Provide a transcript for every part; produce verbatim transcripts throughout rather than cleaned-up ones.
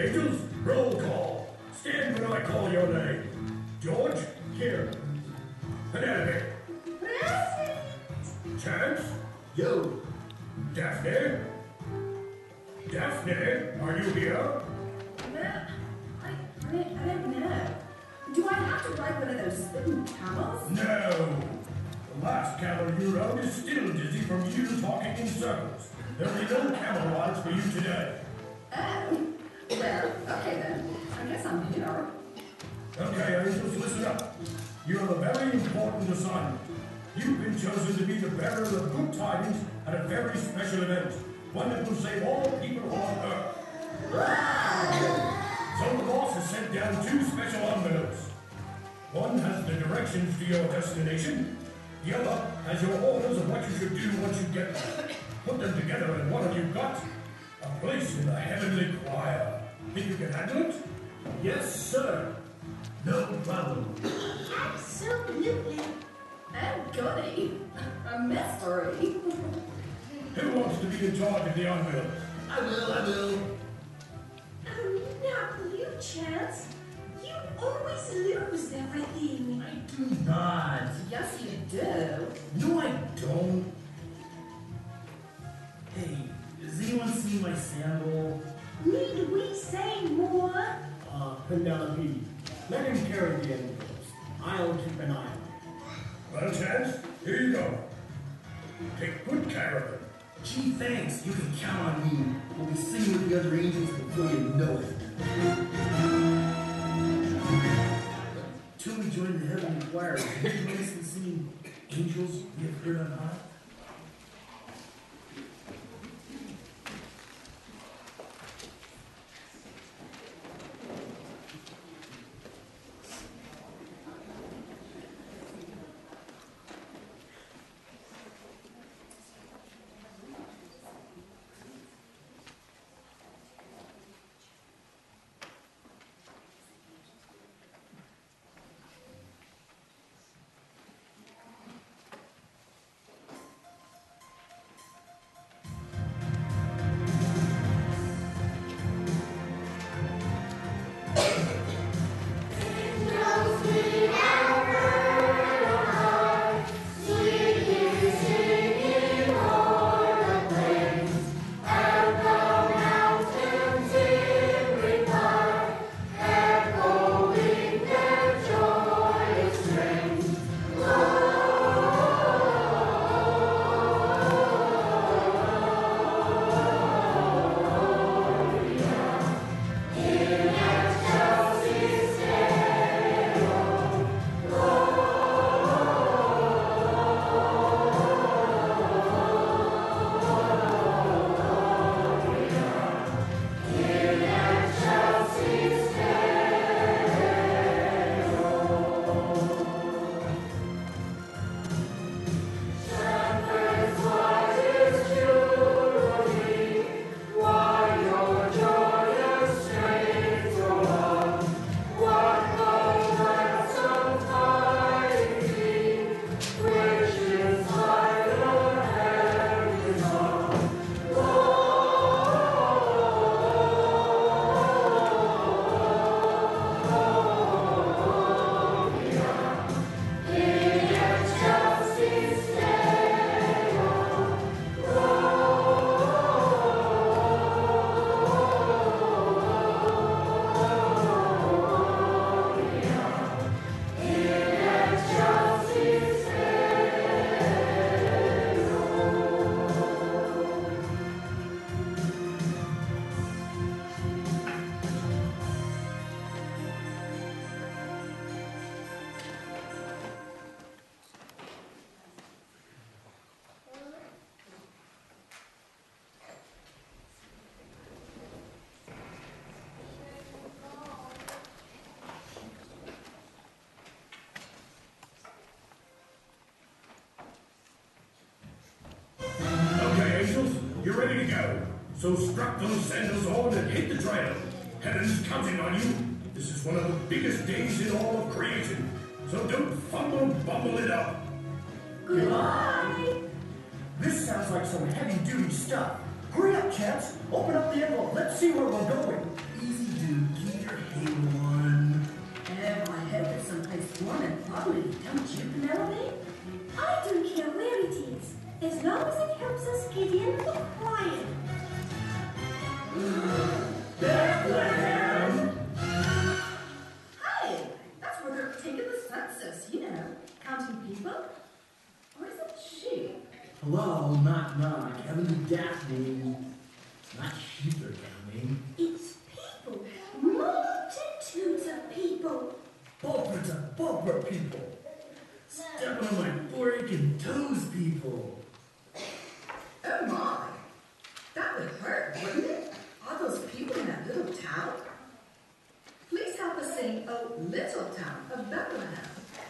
Okay, angels, roll call. Stand when I call your name. George, here. Penelope. Present. Chance. Yo. Daphne. Daphne, are you here? No, I, I, I don't know. Do I have to ride one of those spinning camels? No. The last camel you rode is still dizzy from you talking in circles. There'll be no camel rides for you today. Oh, well, okay then. I guess I'm here. Okay, angels, listen up. You have a very important assignment. You've been chosen to be the bearer of good tidings at a very special event, one that will save all people on Earth. So the boss has sent down two special envelopes. One has the directions to your destination. The other has your orders of what you should do once you get there. Put them together and what have you got? A place in the heavenly choir. Think you can handle it? Yes, sir. No problem. Absolutely. Oh, goody. A mystery. Who wants to be in charge of the envelopes? I will, I will. Oh, not you, Chance. You always lose everything. I do not. Yes, you do. No, I don't. Hey, has anyone seen my sandal? Need we say more? Uh, Penelope, let him carry the envelopes. I'll keep an eye on him. Well, Chance, here you go. Take good care of them. Gee, thanks. You can count on me. We'll be singing with the other angels before you know it. Till we join the heavenly choir, have you noticed the singing angels we have heard on high? You're ready to go. So strap those sandals on and hit the trail. Heaven's counting on you. This is one of the biggest days in all of creation. So don't fumble, bumble it up. Goodbye. This sounds like some heavy-duty stuff. Hurry up, Chance. Open up the envelope. Let's see where we're going. easy, dude. Keep your halo on. Oh, I hope it's someplace warm and lovely, don't you, Penelope? I don't care where it is, as long as it helps us get in the quiet. Bethlehem! Hey, that's where they're taking the census, you know, counting people. Or is it sheep? Hello, knock knock. Heaven and Daphne. It's not sheep they're counting. It's people, multitudes of people. Bulpers of bulper people. Stepping on my four aching toes, people. Oh my, that would hurt, wouldn't it? All those people in that little town. Please help us sing "Oh Little Town of Bethlehem."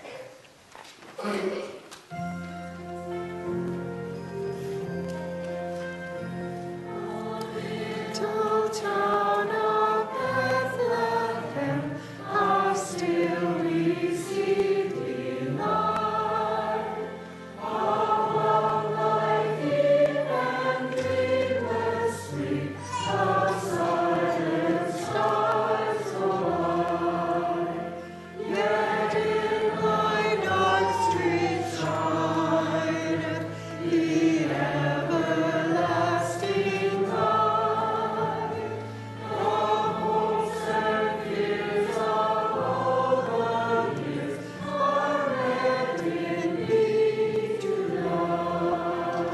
Little town of Bethlehem, how still we see thee lie. All of life deep and dreamless sweet, the silent stars go by. Yet in thy dark streets shineth the everlasting light. The hopes and fears of all the years are met in thee tonight.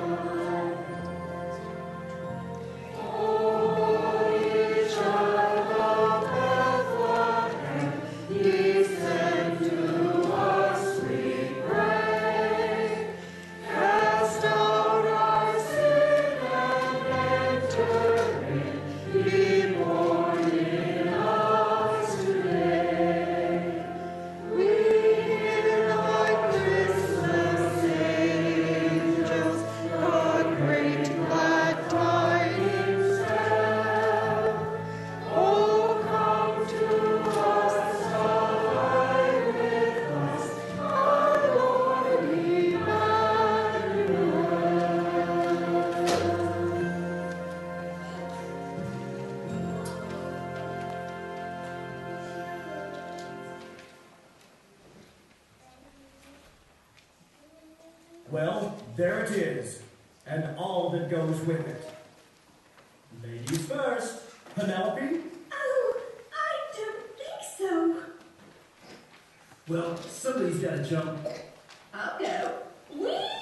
Holy Child of Bethlehem, descend to us, we pray. Cast out our sin and enter in. Be born in us today. We hear thy Christmas angels the great glad tidings tell. Oh, come to us, abide with us, our Lord Emmanuel. Well, there it is, and all that goes with it. Ladies first. Penelope? Oh, I don't think so. Well, somebody's got to jump. I'll go. We